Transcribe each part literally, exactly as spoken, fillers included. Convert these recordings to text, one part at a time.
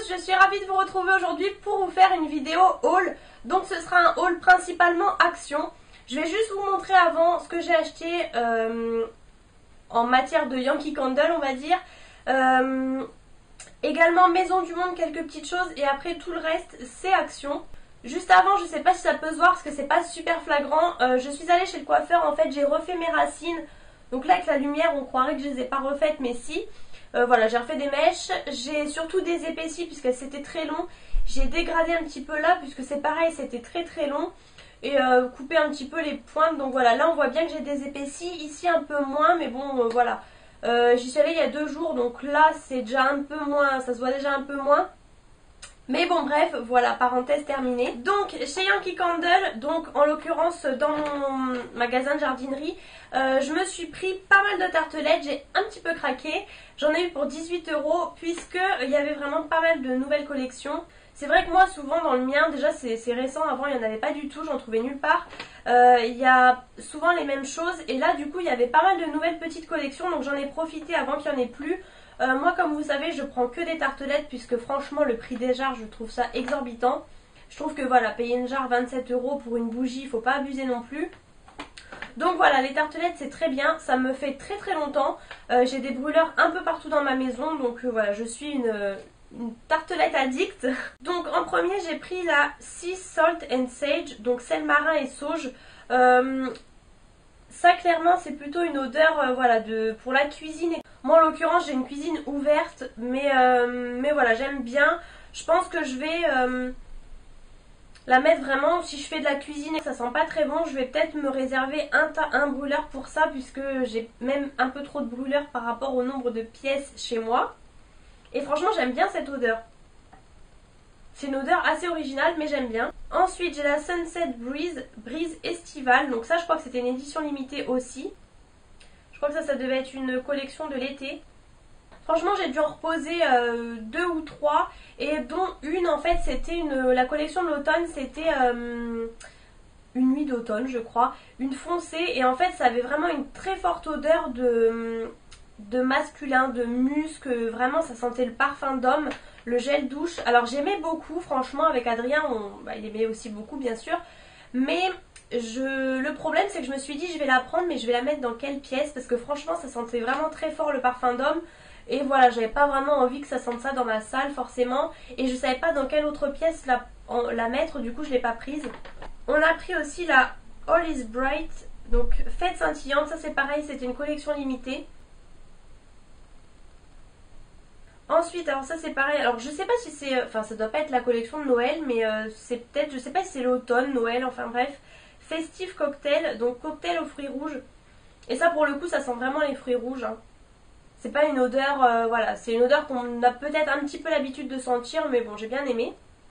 tous, je suis ravie de vous retrouver aujourd'hui pour vous faire une vidéo haul. Donc ce sera un haul principalement action. Je vais juste vous montrer avant ce que j'ai acheté euh, en matière de Yankee Candle, on va dire. Euh, également Maison du Monde, quelques petites choses, et après tout le reste c'est action. Juste avant, je sais pas si ça peut se voir parce que c'est pas super flagrant, euh, je suis allée chez le coiffeur, en fait j'ai refait mes racines. Donc là avec la lumière on croirait que je les ai pas refaites, mais si. Euh, voilà, j'ai refait des mèches, j'ai surtout des épaissis puisque c'était très long. J'ai dégradé un petit peu là puisque c'est pareil, c'était très très long. Et euh, coupé un petit peu les pointes, donc voilà, là on voit bien que j'ai des épaissis, ici un peu moins, mais bon euh, voilà. Euh, J'y suis allée il y a deux jours, donc là c'est déjà un peu moins, ça se voit déjà un peu moins. Mais bon bref, voilà, parenthèse terminée. Donc chez Yankee Candle, donc en l'occurrence dans mon magasin de jardinerie, euh, je me suis pris pas mal de tartelettes, j'ai un petit peu craqué. J'en ai eu pour dix-huit euros puisque il y avait vraiment pas mal de nouvelles collections. C'est vrai que moi souvent dans le mien, déjà c'est récent, avant il n'y en avait pas du tout, j'en trouvais nulle part. Euh, il y a souvent les mêmes choses et là du coup il y avait pas mal de nouvelles petites collections, donc j'en ai profité avant qu'il n'y en ait plus. Euh, moi comme vous savez je prends que des tartelettes puisque franchement le prix des jarres je trouve ça exorbitant. Je trouve que voilà, payer une jarre vingt-sept euros pour une bougie, il faut pas abuser non plus. Donc voilà, les tartelettes c'est très bien, ça me fait très très longtemps. Euh, j'ai des brûleurs un peu partout dans ma maison, donc euh, voilà, je suis une, une tartelette addict. Donc en premier j'ai pris la Sea Salt and Sage, donc sel marin et sauge. Euh, ça clairement c'est plutôt une odeur euh, voilà, de, pour la cuisine. Moi en l'occurrence j'ai une cuisine ouverte, mais, euh, mais voilà, j'aime bien. Je pense que je vais euh, la mettre vraiment, si je fais de la cuisine et que ça sent pas très bon, je vais peut-être me réserver un, un brûleur pour ça, puisque j'ai même un peu trop de brûleurs par rapport au nombre de pièces chez moi. Et franchement j'aime bien cette odeur. C'est une odeur assez originale mais j'aime bien. Ensuite j'ai la Sunset Breeze, brise estivale, donc ça je crois que c'était une édition limitée aussi. Je crois que ça, ça devait être une collection de l'été. Franchement, j'ai dû en reposer euh, deux ou trois. Et dont une, en fait, c'était une la collection de l'automne. C'était euh, une nuit d'automne, je crois. Une foncée. Et en fait, ça avait vraiment une très forte odeur de, de masculin, de musc. Vraiment, ça sentait le parfum d'homme. Le gel douche. Alors, j'aimais beaucoup. Franchement, avec Adrien, on, bah, il aimait aussi beaucoup, bien sûr. Mais... Je... le problème c'est que je me suis dit je vais la prendre mais je vais la mettre dans quelle pièce, parce que franchement ça sentait vraiment très fort le parfum d'homme et voilà, j'avais pas vraiment envie que ça sente ça dans ma salle forcément, et je savais pas dans quelle autre pièce la, en, la mettre, du coup je l'ai pas prise. On a pris aussi la All is Bright, donc fête scintillante, ça c'est pareil, c'était une collection limitée. Ensuite, alors ça c'est pareil, alors je sais pas si c'est, enfin ça doit pas être la collection de Noël, mais euh, c'est peut-être, je sais pas si c'est l'automne, Noël, enfin bref. Festive cocktail, donc cocktail aux fruits rouges. Et ça pour le coup ça sent vraiment les fruits rouges. Hein. C'est pas une odeur, euh, voilà, c'est une odeur qu'on a peut-être un petit peu l'habitude de sentir, mais bon j'ai bien aimé.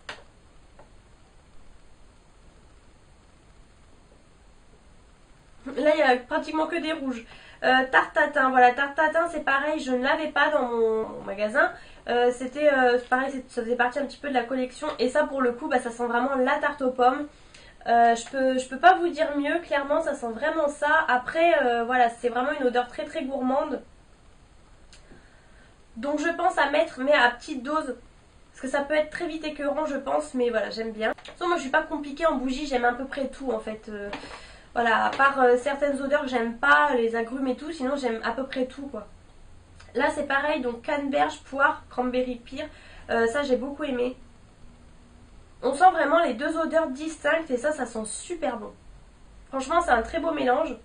Là il y a pratiquement que des rouges. Euh, tarte tatin, voilà, tarte tatin c'est pareil, je ne l'avais pas dans mon, mon magasin. Euh, C'était euh, pareil, ça faisait partie un petit peu de la collection. Et ça pour le coup bah, ça sent vraiment la tarte aux pommes. Euh, je peux, je peux pas vous dire mieux, clairement ça sent vraiment ça. Après euh, voilà, c'est vraiment une odeur très très gourmande. Donc je pense à mettre, mais à petite dose, parce que ça peut être très vite écœurant je pense, mais voilà j'aime bien. De toute façon moi je suis pas compliquée en bougie, j'aime à peu près tout en fait. Euh, voilà, à part euh, certaines odeurs que j'aime pas, les agrumes et tout, sinon j'aime à peu près tout quoi. Là c'est pareil, donc canneberge, poire, cranberry pire, euh, ça j'ai beaucoup aimé. On sent vraiment les deux odeurs distinctes et ça, ça sent super bon. Franchement, c'est un très beau mélange.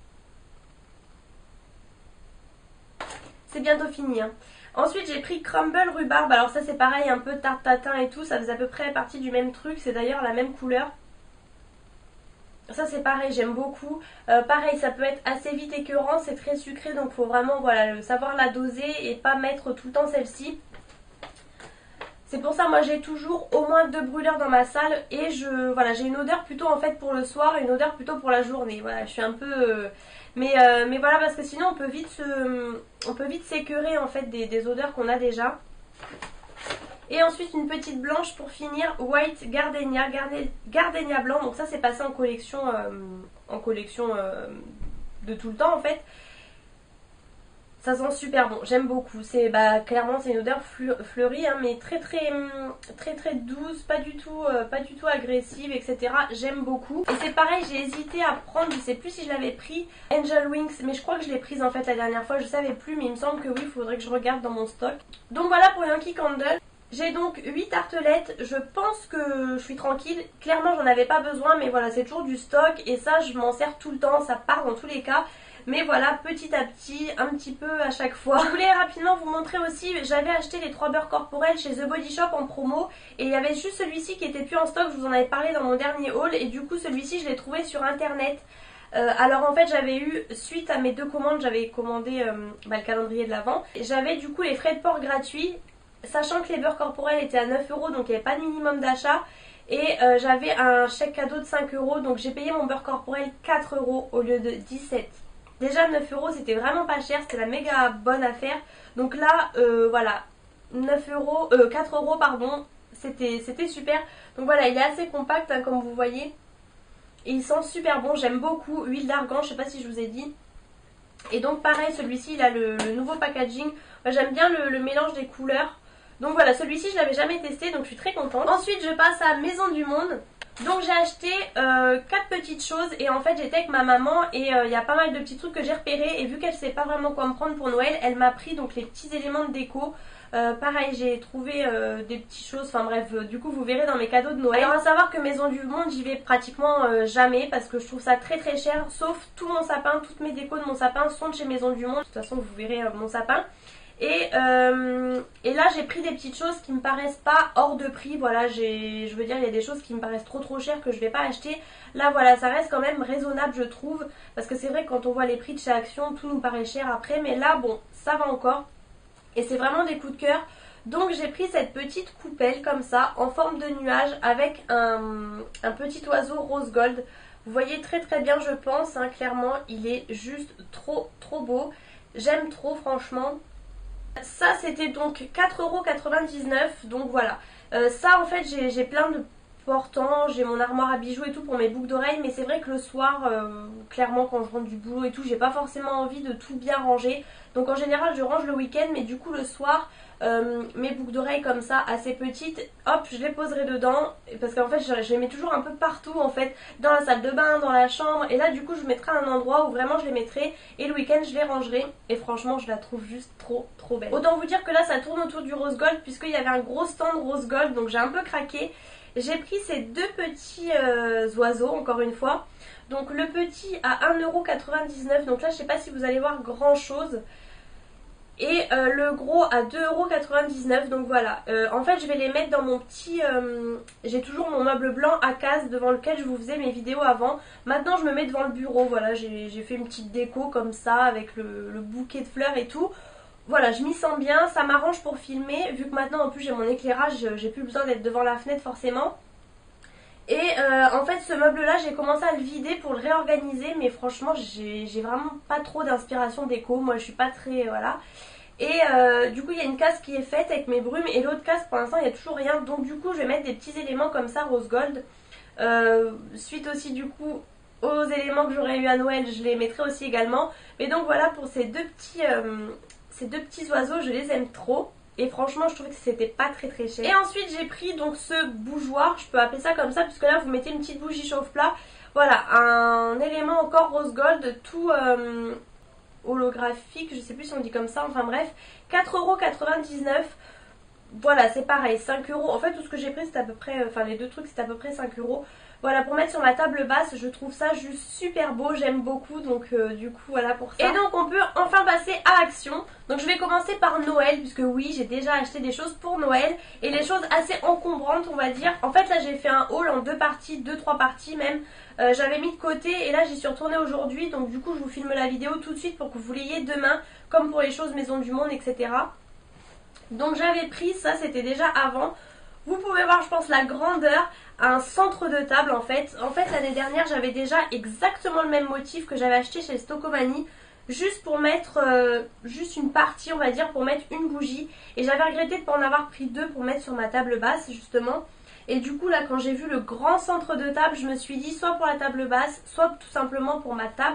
C'est bientôt fini. Hein. Ensuite, j'ai pris Crumble Rhubarbe. Alors ça, c'est pareil, un peu tarte tatin et tout. Ça faisait à peu près partie du même truc. C'est d'ailleurs la même couleur. Ça, c'est pareil, j'aime beaucoup. Euh, pareil, ça peut être assez vite écœurant. C'est très sucré, donc il faut vraiment voilà, savoir la doser et pas mettre tout le temps celle-ci. C'est pour ça moi j'ai toujours au moins deux brûleurs dans ma salle et je voilà, j'ai une odeur plutôt en fait pour le soir et une odeur plutôt pour la journée. Voilà, je suis un peu euh, mais euh, mais voilà, parce que sinon on peut vite se on peut vite s'écœurer en fait des, des odeurs qu'on a déjà. Et ensuite une petite blanche pour finir, White Gardenia, Gardenia blanc. Donc ça c'est passé en collection, euh, en collection euh, de tout le temps en fait. Ça sent super bon, j'aime beaucoup. C'est bah clairement c'est une odeur fleurie, hein, mais très très très très douce, pas du tout euh, pas du tout agressive, et cetera. J'aime beaucoup. Et c'est pareil, j'ai hésité à prendre, je sais plus si je l'avais pris, Angel Wings, mais je crois que je l'ai prise en fait la dernière fois, je savais plus, mais il me semble que oui, il faudrait que je regarde dans mon stock. Donc voilà pour Yankee Candle. J'ai donc huit tartelettes, je pense que je suis tranquille, clairement j'en avais pas besoin, mais voilà c'est toujours du stock et ça je m'en sers tout le temps, ça part dans tous les cas. Mais voilà, petit à petit, un petit peu à chaque fois. Je voulais rapidement vous montrer aussi, j'avais acheté les trois beurres corporels chez The Body Shop en promo. Et il y avait juste celui-ci qui était plus en stock, je vous en avais parlé dans mon dernier haul. Et du coup celui-ci je l'ai trouvé sur internet. Euh, alors en fait j'avais eu, suite à mes deux commandes, j'avais commandé euh, bah, le calendrier de l'Avent. J'avais du coup les frais de port gratuits, sachant que les beurres corporels étaient à neuf euros, donc il n'y avait pas de minimum d'achat. Et euh, j'avais un chèque cadeau de cinq euros, donc j'ai payé mon beurre corporel quatre euros au lieu de dix-sept. Déjà neuf euros c'était vraiment pas cher, c'était la méga bonne affaire. Donc là euh, voilà, neuf euros, euh, quatre euros pardon, c'était c'était super. Donc voilà, il est assez compact hein, comme vous voyez. Et il sent super bon, j'aime beaucoup. Huile d'argan, je sais pas si je vous ai dit. Et donc pareil, celui-ci il a le, le nouveau packaging. J'aime bien le, le mélange des couleurs. Donc voilà, celui-ci je l'avais jamais testé, donc je suis très contente. Ensuite je passe à Maison du Monde. Donc j'ai acheté euh, quatre petites choses et en fait j'étais avec ma maman et il euh, y a pas mal de petits trucs que j'ai repérés et vu qu'elle sait pas vraiment quoi me prendre pour Noël, elle m'a pris donc les petits éléments de déco. Euh, pareil j'ai trouvé euh, des petites choses, enfin bref, euh, du coup vous verrez dans mes cadeaux de Noël. Alors à savoir que Maison du Monde j'y vais pratiquement euh, jamais parce que je trouve ça très très cher, sauf tout mon sapin, toutes mes décos de mon sapin sont de chez Maison du Monde. De toute façon vous verrez euh, mon sapin. Et, euh, et là j'ai pris des petites choses qui me paraissent pas hors de prix. Voilà, j'ai, je veux dire il y a des choses qui me paraissent trop trop chères que je vais pas acheter. Là voilà, ça reste quand même raisonnable je trouve. Parce que c'est vrai que quand on voit les prix de chez Action, tout nous paraît cher après. Mais là bon, ça va encore. Et c'est vraiment des coups de cœur. Donc j'ai pris cette petite coupelle comme ça, en forme de nuage, avec un, un petit oiseau rose gold. Vous voyez très très bien je pense, hein, clairement il est juste trop trop beau. J'aime trop franchement. Ça c'était donc quatre euros quatre-vingt-dix-neuf, donc voilà. Euh, ça en fait j'ai plein de portants, j'ai mon armoire à bijoux et tout pour mes boucles d'oreilles, mais c'est vrai que le soir, euh, clairement quand je rentre du boulot et tout, j'ai pas forcément envie de tout bien ranger. Donc en général je range le week-end, mais du coup le soir, euh, mes boucles d'oreilles comme ça, assez petites, hop je les poserai dedans, parce qu'en fait je, je les mets toujours un peu partout en fait, dans la salle de bain, dans la chambre, et là du coup je mettrai un endroit où vraiment je les mettrai, et le week-end je les rangerai, et franchement je la trouve juste trop trop belle. Autant vous dire que là ça tourne autour du rose gold, puisqu'il y avait un gros stand rose gold, donc j'ai un peu craqué. J'ai pris ces deux petits euh, oiseaux, encore une fois. Donc le petit à un euro quatre-vingt-dix-neuf, donc là je sais pas si vous allez voir grand chose. Et euh, le gros à deux euros quatre-vingt-dix-neuf, donc voilà. Euh, en fait je vais les mettre dans mon petit... Euh, j'ai toujours mon meuble blanc à case devant lequel je vous faisais mes vidéos avant. Maintenant je me mets devant le bureau, voilà, j'ai fait une petite déco comme ça avec le, le bouquet de fleurs et tout. Voilà, je m'y sens bien, ça m'arrange pour filmer, vu que maintenant en plus j'ai mon éclairage, j'ai plus besoin d'être devant la fenêtre forcément. Et euh, en fait ce meuble là j'ai commencé à le vider pour le réorganiser, mais franchement j'ai vraiment pas trop d'inspiration déco, moi je suis pas très... voilà. Et euh, du coup il y a une case qui est faite avec mes brumes et l'autre case pour l'instant il n'y a toujours rien, donc du coup je vais mettre des petits éléments comme ça rose gold. Euh, suite aussi du coup aux éléments que j'aurais eu à Noël, je les mettrai aussi également. Mais donc voilà pour ces deux petits... Euh, Ces deux petits oiseaux, je les aime trop. Et franchement, je trouvais que c'était pas très très cher. Et ensuite, j'ai pris donc ce bougeoir. Je peux appeler ça comme ça, puisque là, vous mettez une petite bougie chauffe-plat. Voilà, un élément encore rose gold, tout euh, holographique. Je sais plus si on dit comme ça. Enfin bref, quatre euros quatre-vingt-dix-neuf. Voilà, c'est pareil, cinq euros. En fait, tout ce que j'ai pris, c'est à peu près... Enfin, les deux trucs, c'est à peu près cinq euros. Voilà, pour mettre sur ma table basse, je trouve ça juste super beau, j'aime beaucoup, donc euh, du coup voilà pour ça. Et donc on peut enfin passer à Action. Donc je vais commencer par Noël, puisque oui, j'ai déjà acheté des choses pour Noël, et les choses assez encombrantes on va dire. En fait là j'ai fait un haul en deux parties, deux trois parties même, euh, j'avais mis de côté, et là j'y suis retournée aujourd'hui, donc du coup je vous filme la vidéo tout de suite pour que vous l'ayez demain, comme pour les choses Maison du Monde, et cetera. Donc j'avais pris, ça c'était déjà avant. Vous pouvez voir je pense la grandeur, un centre de table en fait. En fait l'année dernière j'avais déjà exactement le même motif que j'avais acheté chez Stocomanie. Juste pour mettre, euh, juste une partie on va dire, pour mettre une bougie. Et j'avais regretté de ne pas en avoir pris deux pour mettre sur ma table basse justement. Et du coup là quand j'ai vu le grand centre de table, je me suis dit soit pour la table basse, soit tout simplement pour ma table.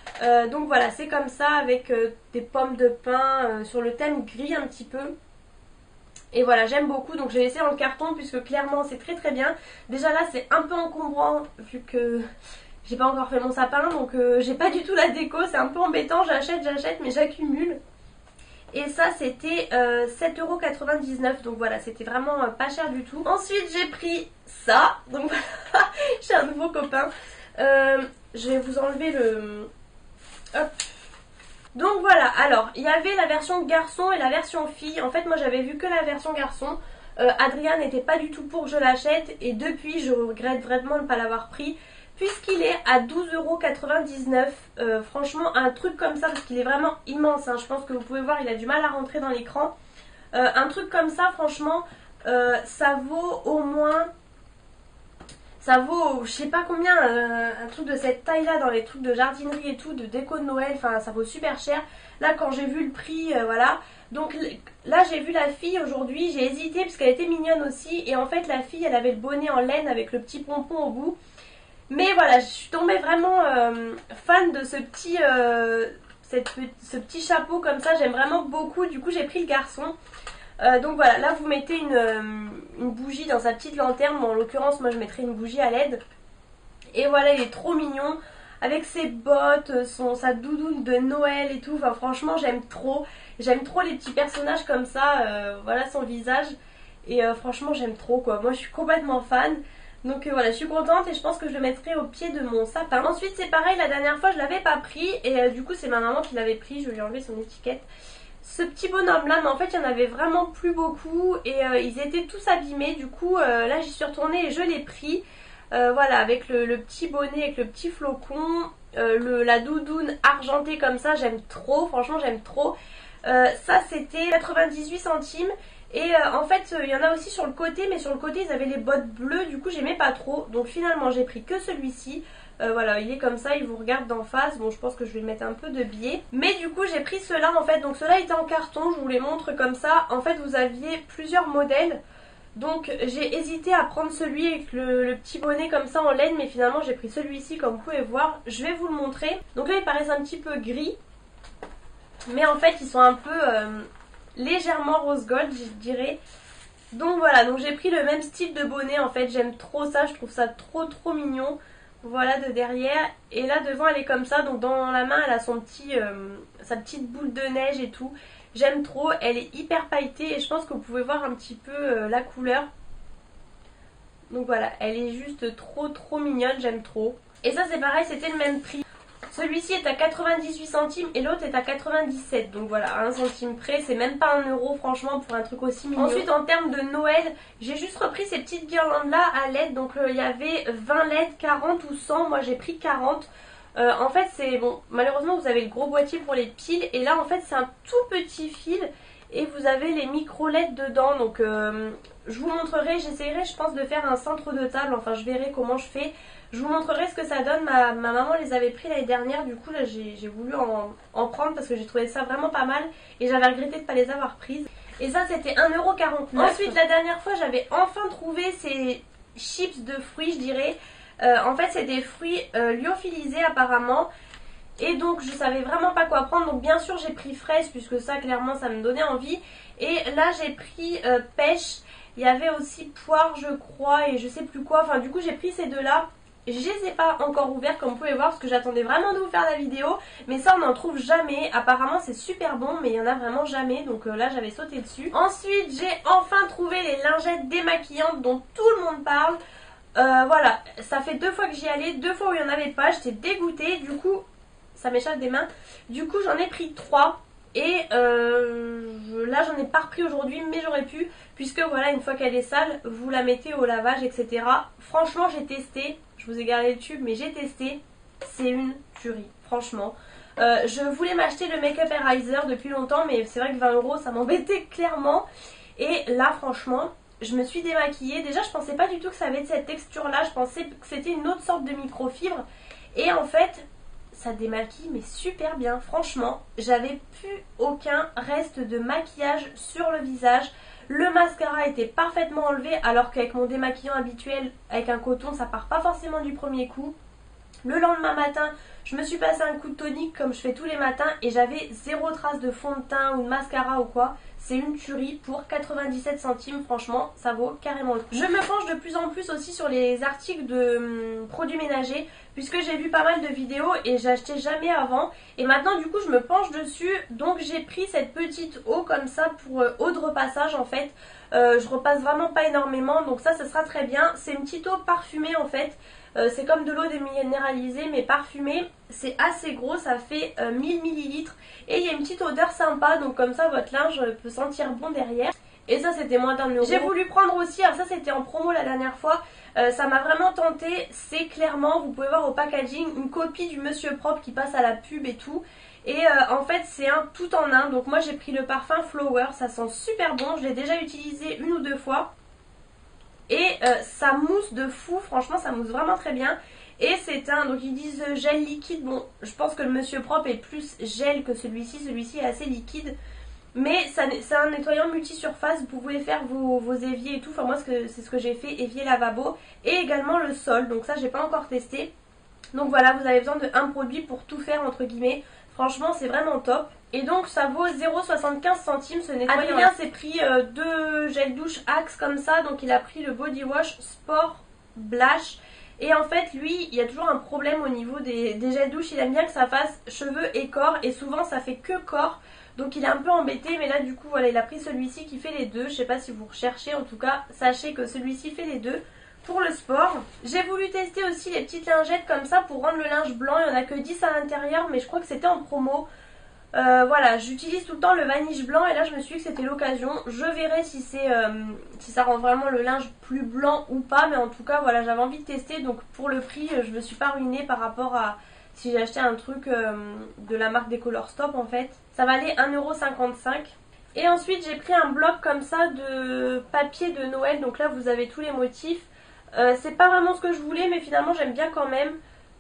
Euh, donc voilà, c'est comme ça avec euh, des pommes de pin euh, sur le thème gris un petit peu. Et voilà, j'aime beaucoup, donc j'ai laissé dans le carton puisque clairement c'est très très bien. Déjà là c'est un peu encombrant vu que j'ai pas encore fait mon sapin, donc euh, j'ai pas du tout la déco, c'est un peu embêtant, j'achète, j'achète mais j'accumule. Et ça c'était euh, sept euros quatre-vingt-dix-neuf, donc voilà, c'était vraiment euh, pas cher du tout. Ensuite j'ai pris ça, donc voilà, j'ai un nouveau copain. Euh, je vais vous enlever le... Hop. Donc voilà, alors il y avait la version garçon et la version fille. En fait moi j'avais vu que la version garçon. euh, Adrien n'était pas du tout pour que je l'achète et depuis je regrette vraiment de ne pas l'avoir pris puisqu'il est à douze euros quatre-vingt-dix-neuf. euh, Franchement un truc comme ça, parce qu'il est vraiment immense, hein, je pense que vous pouvez voir il a du mal à rentrer dans l'écran. euh, Un truc comme ça franchement euh, ça vaut au moins... Ça vaut, je sais pas combien, euh, un truc de cette taille là dans les trucs de jardinerie et tout, de déco de Noël, enfin ça vaut super cher. Là quand j'ai vu le prix, euh, voilà. Donc là j'ai vu la fille aujourd'hui, j'ai hésité parce qu'elle était mignonne aussi. Et en fait la fille elle avait le bonnet en laine avec le petit pompon au bout. Mais voilà, je suis tombée vraiment euh, fan de ce petit, euh, cette, ce petit chapeau comme ça, j'aime vraiment beaucoup. Du coup j'ai pris le garçon. Euh, donc voilà, là vous mettez une, euh, une bougie dans sa petite lanterne. Bon, en l'occurrence moi je mettrais une bougie à L E D. Et voilà, il est trop mignon avec ses bottes, son, sa doudoune de Noël et tout. Enfin franchement j'aime trop. J'aime trop les petits personnages comme ça. euh, Voilà son visage. Et euh, franchement j'aime trop quoi. Moi je suis complètement fan. Donc euh, voilà, je suis contente et je pense que je le mettrai au pied de mon sapin. Ensuite c'est pareil, la dernière fois je l'avais pas pris. Et euh, du coup c'est ma maman qui l'avait pris. Je lui ai enlevé son étiquette. Ce petit bonhomme là, mais en fait il y en avait vraiment plus beaucoup et euh, ils étaient tous abîmés. Du coup euh, là j'y suis retournée et je l'ai pris. euh, Voilà, avec le, le petit bonnet, avec le petit flocon, euh, le, la doudoune argentée comme ça, j'aime trop, franchement j'aime trop. euh, Ça c'était quatre-vingt-dix-huit centimes. Et euh, en fait il y en a aussi sur le côté, mais sur le côté ils avaient les bottes bleues, du coup j'aimais pas trop. Donc finalement j'ai pris que celui-ci. Euh, voilà, il est comme ça, il vous regarde d'en face. Bon, je pense que je vais mettre un peu de biais. Mais du coup, j'ai pris ceux-là en fait. Donc ceux-là étaient en carton, je vous les montre comme ça. En fait, vous aviez plusieurs modèles. Donc j'ai hésité à prendre celui avec le, le petit bonnet comme ça en laine. Mais finalement, j'ai pris celui-ci comme vous pouvez voir. Je vais vous le montrer. Donc là, ils paraissent un petit peu gris. Mais en fait, ils sont un peu euh, légèrement rose gold, je dirais. Donc voilà, donc j'ai pris le même style de bonnet en fait. J'aime trop ça, je trouve ça trop trop mignon. Voilà de derrière, et là devant elle est comme ça, donc dans la main elle a son petit, euh, sa petite boule de neige et tout. J'aime trop, elle est hyper pailletée et je pense que vous pouvez voir un petit peu euh, la couleur. Donc voilà, elle est juste trop trop mignonne, j'aime trop. Et ça c'est pareil, c'était le même prix. Celui-ci est à quatre-vingt-dix-huit centimes et l'autre est à quatre-vingt-dix-sept. Donc voilà, à un centime près, c'est même pas un euro franchement pour un truc aussi mignon. Ensuite en termes de Noël, j'ai juste repris ces petites guirlandes là à L E D. Donc euh, il y avait vingt L E D, quarante ou cent, moi j'ai pris quarante. Euh, en fait c'est bon, malheureusement vous avez le gros boîtier pour les piles. Et là en fait c'est un tout petit fil et vous avez les micro L E D dedans. Donc euh, je vous montrerai, j'essaierai je pense de faire un centre de table. Enfin je verrai comment je fais. Je vous montrerai ce que ça donne. Ma, ma maman les avait pris l'année dernière. Du coup là j'ai voulu en, en prendre parce que j'ai trouvé ça vraiment pas mal. Et j'avais regretté de ne pas les avoir prises. Et ça c'était un euro quarante-neuf. Ensuite la dernière fois j'avais enfin trouvé ces chips de fruits je dirais. euh, En fait c'est des fruits euh, lyophilisés apparemment. Et donc je savais vraiment pas quoi prendre. Donc bien sûr j'ai pris fraise puisque ça clairement ça me donnait envie. Et là j'ai pris euh, pêche. Il y avait aussi poire je crois et je sais plus quoi. Enfin du coup j'ai pris ces deux là. Je les ai pas encore ouverts comme vous pouvez voir parce que j'attendais vraiment de vous faire la vidéo. Mais ça on n'en trouve jamais. Apparemment c'est super bon mais il y en a vraiment jamais. Donc euh, là j'avais sauté dessus. Ensuite j'ai enfin trouvé les lingettes démaquillantes dont tout le monde parle. euh, Voilà, ça fait deux fois que j'y allais. Deux fois où il n'y en avait pas. J'étais dégoûtée. Du coup ça m'échappe des mains. Du coup j'en ai pris trois. Et euh, là j'en ai pas repris aujourd'hui mais j'aurais pu. Puisque voilà, une fois qu'elle est sale, vous la mettez au lavage, et cetera. Franchement j'ai testé. Je vous ai gardé le tube mais j'ai testé. C'est une tuerie, franchement. Euh, je voulais m'acheter le Make-up Eraser depuis longtemps. Mais c'est vrai que vingt euros ça m'embêtait clairement. Et là franchement je me suis démaquillée. Déjà je pensais pas du tout que ça avait cette texture là. Je pensais que c'était une autre sorte de microfibre. Et en fait ça démaquille mais super bien. Franchement j'avais plus aucun reste de maquillage sur le visage. Le mascara était parfaitement enlevé alors qu'avec mon démaquillant habituel avec un coton ça part pas forcément du premier coup. Le lendemain matin, je me suis passé un coup de tonique comme je fais tous les matins et j'avais zéro trace de fond de teint ou de mascara ou quoi. C'est une tuerie pour quatre-vingt-dix-sept centimes, franchement ça vaut carrément le coup. Je me penche de plus en plus aussi sur les articles de hum, produits ménagers puisque j'ai vu pas mal de vidéos et j'achetais jamais avant. Et maintenant du coup je me penche dessus, donc j'ai pris cette petite eau comme ça pour euh, eau de repassage en fait. Euh, je repasse vraiment pas énormément, donc ça, ça sera très bien. C'est une petite eau parfumée en fait. Euh, c'est comme de l'eau déminéralisée mais parfumée. C'est assez gros, ça fait euh, mille millilitres. Et il y a une petite odeur sympa, donc comme ça votre linge peut sentir bon derrière. Et ça c'était moins d'un euro. J'ai voulu prendre aussi, alors ça c'était en promo la dernière fois. Euh, ça m'a vraiment tenté. C'est clairement, vous pouvez voir au packaging, une copie du Monsieur Propre qui passe à la pub et tout. Et euh, en fait c'est un tout en un. Donc moi j'ai pris le parfum Flower, ça sent super bon. Je l'ai déjà utilisé une ou deux fois. Et euh, ça mousse de fou, franchement ça mousse vraiment très bien. Et c'est un, donc ils disent gel liquide. Bon, je pense que le Monsieur Propre est plus gel que celui-ci. Celui-ci est assez liquide. Mais c'est un nettoyant multi-surface. Vous pouvez faire vos, vos éviers et tout. Enfin moi c'est ce que j'ai fait, évier lavabo. Et également le sol, donc ça j'ai pas encore testé. Donc voilà, vous avez besoin d'un produit pour tout faire entre guillemets. Franchement c'est vraiment top. Et donc ça vaut zéro virgule soixante-quinze centimes ce nettoyant. Adrien s'est pris euh, deux gels douche Axe comme ça. Donc il a pris le Body Wash Sport Blush. Et en fait lui il y a toujours un problème au niveau des, des gels douche. Il aime bien que ça fasse cheveux et corps. Et souvent ça fait que corps. Donc il est un peu embêté. Mais là du coup voilà, il a pris celui-ci qui fait les deux. Je sais pas si vous recherchez. En tout cas sachez que celui-ci fait les deux. Pour le sport, j'ai voulu tester aussi les petites lingettes comme ça pour rendre le linge blanc. Il n'y en a que dix à l'intérieur mais je crois que c'était en promo. Euh, voilà, j'utilise tout le temps le vaniche blanc et là je me suis dit que c'était l'occasion. Je verrai si c'est euh, si ça rend vraiment le linge plus blanc ou pas, mais en tout cas voilà, j'avais envie de tester. Donc pour le prix je me suis pas ruinée par rapport à si j'ai acheté un truc euh, de la marque des Color Stop en fait. Ça valait un euro cinquante-cinq. Et ensuite j'ai pris un bloc comme ça de papier de Noël. Donc là vous avez tous les motifs. euh, C'est pas vraiment ce que je voulais mais finalement j'aime bien quand même.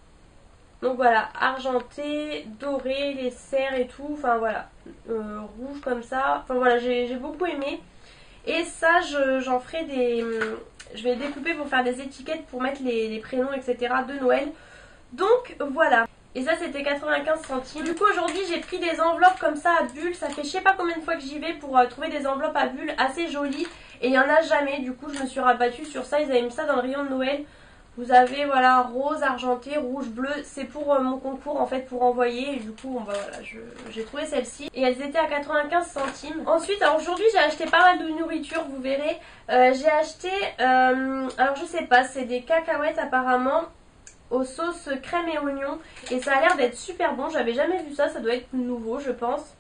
Donc voilà, argenté, doré, les cerfs et tout, enfin voilà, euh, rouge comme ça, enfin voilà, j'ai beaucoup aimé. Et ça, j'en je, ferai des, je vais découper pour faire des étiquettes pour mettre les, les prénoms, et cetera de Noël. Donc voilà, et ça c'était quatre-vingt-quinze centimes. Du coup aujourd'hui j'ai pris des enveloppes comme ça à bulles, ça fait je sais pas combien de fois que j'y vais pour euh, trouver des enveloppes à bulles assez jolies. Et il n'y en a jamais, du coup je me suis rabattue sur ça, ils avaient mis ça dans le rayon de Noël. Vous avez voilà rose, argenté, rouge, bleu, c'est pour euh, mon concours en fait pour envoyer et du coup bah, voilà, j'ai trouvé celle-ci et elles étaient à quatre-vingt-quinze centimes. Ensuite alors aujourd'hui j'ai acheté pas mal de nourriture, vous verrez, euh, j'ai acheté, euh, alors je sais pas, c'est des cacahuètes apparemment aux sauces crème et oignon et ça a l'air d'être super bon, j'avais jamais vu ça, ça doit être nouveau je pense.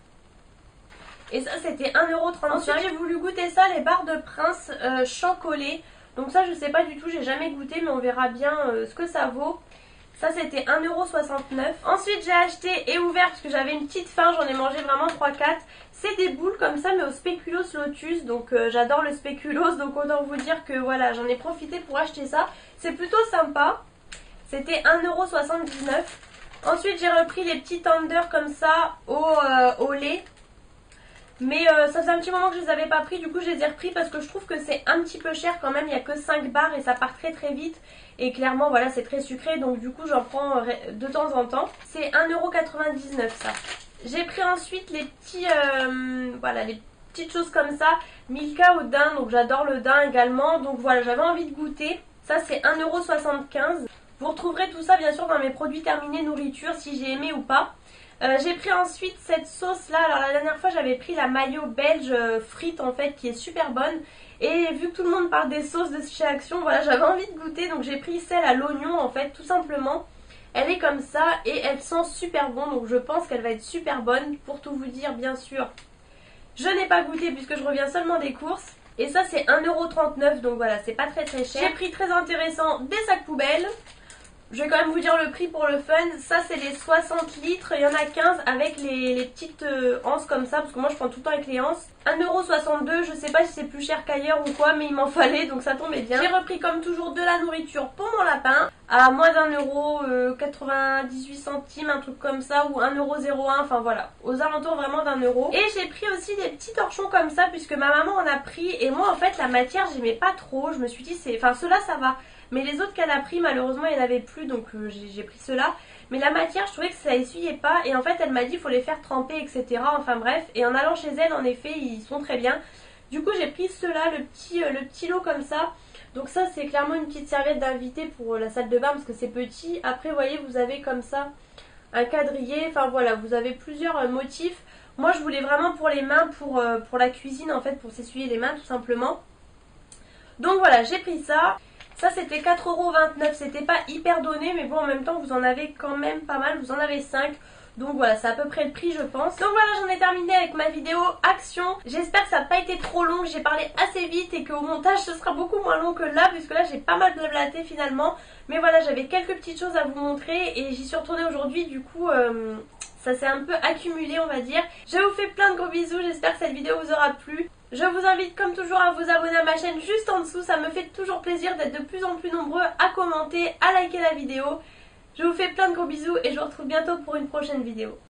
Et ça c'était un euro trente-cinq. Ensuite j'ai voulu goûter ça, les barres de Prince euh, chocolées. Donc ça je sais pas du tout, j'ai jamais goûté mais on verra bien euh, ce que ça vaut. Ça c'était un euro soixante-neuf. Ensuite j'ai acheté et ouvert parce que j'avais une petite faim, j'en ai mangé vraiment trois quatre. C'est des boules comme ça mais au spéculoos lotus. Donc euh, j'adore le spéculoos, donc autant vous dire que voilà, j'en ai profité pour acheter ça. C'est plutôt sympa. C'était un euro soixante-dix-neuf. Ensuite j'ai repris les petits tenders comme ça au, euh, au lait. Mais euh, ça fait un petit moment que je les avais pas pris, du coup je les ai repris parce que je trouve que c'est un petit peu cher quand même, il n'y a que cinq barres et ça part très très vite. Et clairement voilà c'est très sucré donc du coup j'en prends de temps en temps. C'est un euro quatre-vingt-dix-neuf ça. J'ai pris ensuite les petits, euh, voilà les petites choses comme ça, Milka au daim, donc j'adore le daim également. Donc voilà j'avais envie de goûter, ça c'est un euro soixante-quinze. Vous retrouverez tout ça bien sûr dans mes produits terminés nourriture si j'ai aimé ou pas. Euh, j'ai pris ensuite cette sauce là, alors la dernière fois j'avais pris la mayo belge euh, frite en fait qui est super bonne. Et vu que tout le monde parle des sauces de chez Action, voilà j'avais envie de goûter donc j'ai pris celle à l'oignon en fait tout simplement. Elle est comme ça et elle sent super bon donc je pense qu'elle va être super bonne. Pour tout vous dire bien sûr, je n'ai pas goûté puisque je reviens seulement des courses. Et ça c'est un euro trente-neuf donc voilà c'est pas très très cher. J'ai pris très intéressant des sacs poubelles. Je vais quand même vous dire le prix pour le fun. Ça c'est les soixante litres, il y en a quinze avec les, les petites euh, anses comme ça. Parce que moi je prends tout le temps avec les anses. un euro soixante-deux, je sais pas si c'est plus cher qu'ailleurs ou quoi, mais il m'en fallait donc ça tombait bien. J'ai repris comme toujours de la nourriture pour mon lapin. à moins d'un euro, euh, quatre-vingt-dix-huit centimes, un truc comme ça, ou un euro zéro un, enfin voilà, aux alentours vraiment d'un euro. Et j'ai pris aussi des petits torchons comme ça, puisque ma maman en a pris, et moi en fait la matière j'aimais pas trop, je me suis dit, c'est, enfin ceux-là ça va, mais les autres qu'elle a pris malheureusement il n'y en avait plus, donc euh, j'ai pris ceux-là. Mais la matière je trouvais que ça essuyait pas, et en fait elle m'a dit il faut les faire tremper, et cetera. Enfin bref, et en allant chez elle en effet ils sont très bien. Du coup j'ai pris ceux-là, le petit, euh, le petit lot comme ça. Donc ça c'est clairement une petite serviette d'invité pour la salle de bain parce que c'est petit. Après vous voyez vous avez comme ça un quadrillé, enfin voilà vous avez plusieurs euh, motifs. Moi je voulais vraiment pour les mains, pour, euh, pour la cuisine en fait, pour s'essuyer les mains tout simplement. Donc voilà j'ai pris ça. Ça c'était quatre euros vingt-neuf, c'était pas hyper donné mais bon en même temps vous en avez quand même pas mal, vous en avez cinq. Donc voilà, c'est à peu près le prix je pense. Donc voilà, j'en ai terminé avec ma vidéo action. J'espère que ça n'a pas été trop long, j'ai parlé assez vite et qu'au montage ce sera beaucoup moins long que là, puisque là j'ai pas mal blablaté finalement. Mais voilà, j'avais quelques petites choses à vous montrer et j'y suis retournée aujourd'hui, du coup euh, ça s'est un peu accumulé on va dire. Je vous fais plein de gros bisous, j'espère que cette vidéo vous aura plu. Je vous invite comme toujours à vous abonner à ma chaîne juste en dessous, ça me fait toujours plaisir d'être de plus en plus nombreux à commenter, à liker la vidéo. Je vous fais plein de gros bisous et je vous retrouve bientôt pour une prochaine vidéo.